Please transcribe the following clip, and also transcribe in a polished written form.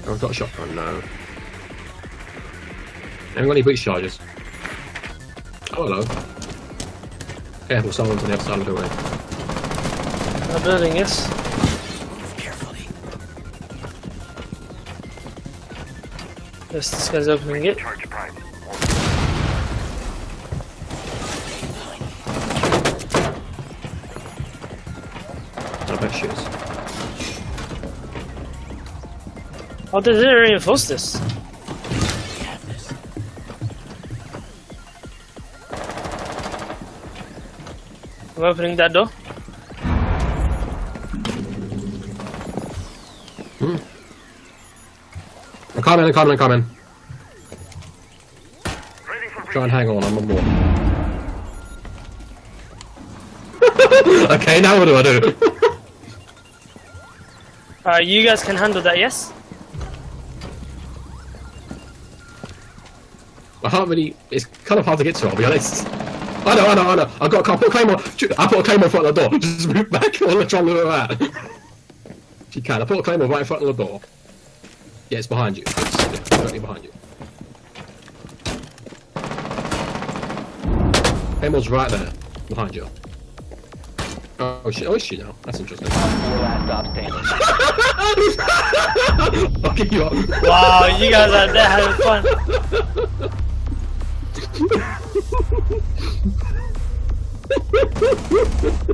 I've got a shotgun now. Haven't got any breach charges. Oh, hello. Careful, someone's on the other side of the building. The building is. Move carefully. Yes, this guy's opening it. Charge prime. I bet she is. Oh, they didn't reinforce this. We have this. I'm opening that door. I'm coming. Ready for Try and hang on, I'm on board. Okay, now what do I do? You guys can handle that, yes? I can't really. It's kind of hard to get to, I'll be honest. I know. I put a claymore. I put a claymore in front of the door. Just move back. I want to try and look at that. If you can, I put a claymore right in front of the door. Yeah, it's behind you. It's directly behind you. Claymore's right there, behind you. Oh shit! Oh, is she now? That's interesting. 4 last stop standing. I'll get you up. Wow, you guys are there having fun.